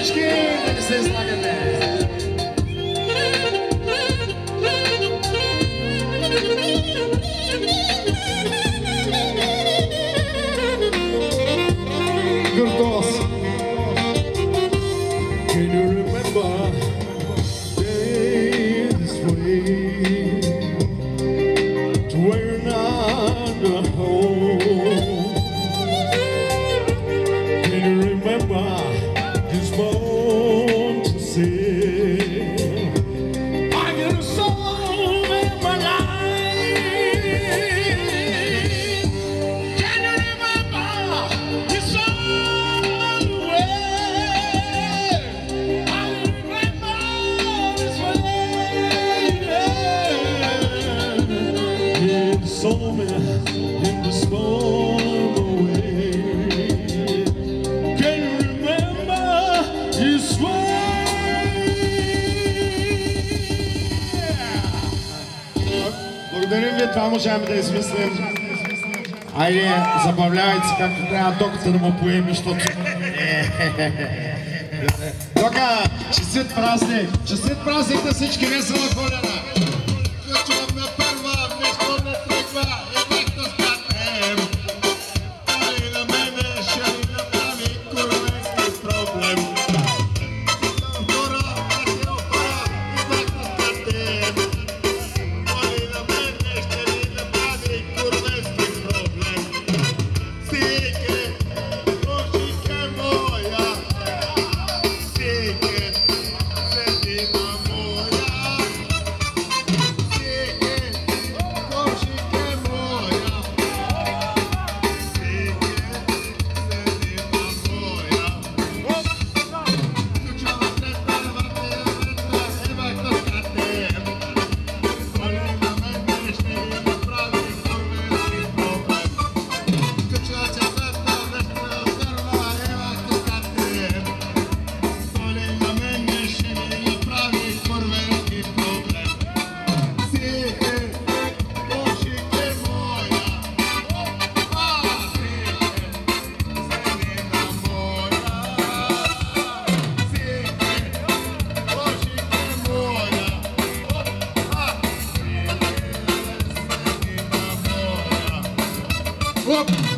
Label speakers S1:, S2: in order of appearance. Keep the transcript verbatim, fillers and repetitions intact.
S1: всички да не се излагаме. Гордос. Can you remember days way to we're not at home? Can you remember this moment to say I get a song in my life? Can you remember this song way? I remember this way. Yeah, the song in the small way. Can you remember this way? Благодарим ви, това можем да измислим. Айде, забавлявайте се както трябва докато да му поеми, защото... Дока, честит празник! Честит празник на всички, весела Коледа! Включвам на първа, нищо не тръгва, и пак да спатем. Али на мене ще ми направи курвенски проблем. Хора, не хора, и пак да спатем. Али на мене ще ми направи курвенски проблем. Сике, кошике моя, сике, седина моя. Сике, кошике моя, сике, седина моя. Ключова сестра, върте, върте, ева да скатем. Али на мене ще ми направи курвенски проблем. Ключова сестра, върте, върва, ева да скатем. Али на мене ще ми направи курвенски проблем. Сике, кошике моя, а, сике, седина моя. Сике, кошике моя, а, сике, седина моя. Оп!